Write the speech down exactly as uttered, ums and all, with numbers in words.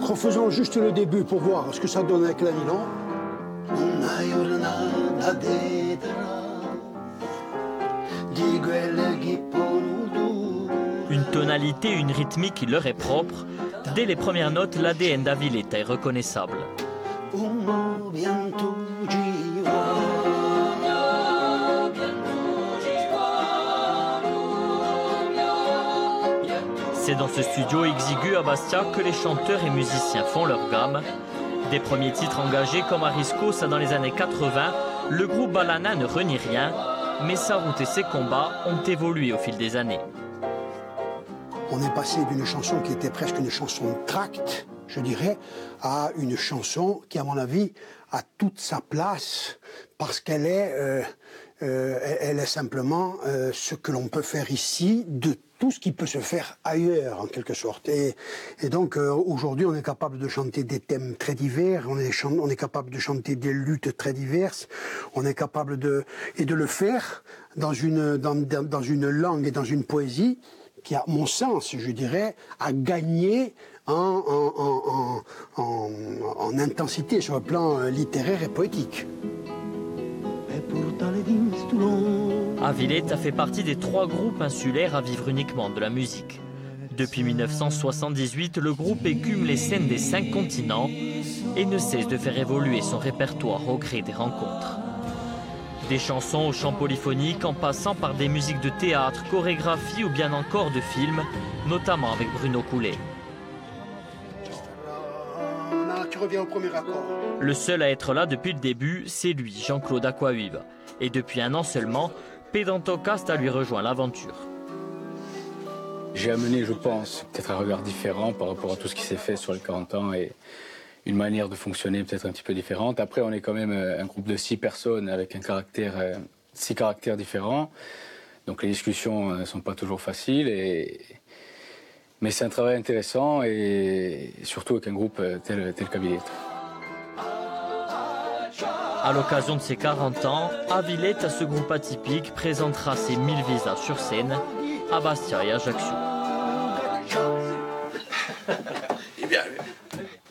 Refaisons juste le début pour voir ce que ça donne avec la nylon. Une tonalité, une rythmique qui leur est propre. Dès les premières notes, l'A D N d'Aviletta est reconnaissable. C'est dans ce studio exigu à Bastia que les chanteurs et musiciens font leur gamme. Des premiers titres engagés comme Ariscos dans les années quatre-vingt, le groupe Balana ne renie rien, mais sa route et ses combats ont évolué au fil des années. On est passé d'une chanson qui était presque une chanson de tract, je dirais, à une chanson qui, à mon avis, a toute sa place parce qu'elle est, euh, euh, elle est simplement euh, ce que l'on peut faire ici de tout ce qui peut se faire ailleurs, en quelque sorte. Et, et donc, euh, aujourd'hui, on est capable de chanter des thèmes très divers, on est, on est capable de chanter des luttes très diverses, on est capable de... et de le faire dans une, dans, dans une langue et dans une poésie qui, à mon sens, je dirais, a gagné en, en, en, en, en, en intensité sur le plan littéraire et poétique. Aviletta fait partie des trois groupes insulaires à vivre uniquement de la musique. Depuis mille neuf cent soixante-dix-huit, le groupe écume les scènes des cinq continents et ne cesse de faire évoluer son répertoire au gré des rencontres. Des chansons au chant polyphonique en passant par des musiques de théâtre, chorégraphie ou bien encore de films, notamment avec Bruno Coulet. Tu reviens au premier accord. Le seul à être là depuis le début, c'est lui, Jean-Claude Aquaviva. Et depuis un an seulement, Pedro Casta lui rejoint l'aventure. J'ai amené, je pense, peut-être un regard différent par rapport à tout ce qui s'est fait sur les quarante ans et une manière de fonctionner peut-être un petit peu différente. Après, on est quand même un groupe de six personnes avec un caractère, six caractères différents. Donc les discussions ne sont pas toujours faciles. Et... Mais c'est un travail intéressant et surtout avec un groupe tel, tel qu'Aviletta. À l'occasion de ses quarante ans, Aviletta, ce groupe atypique, présentera ses mille visages sur scène à Bastia et Ajaccio.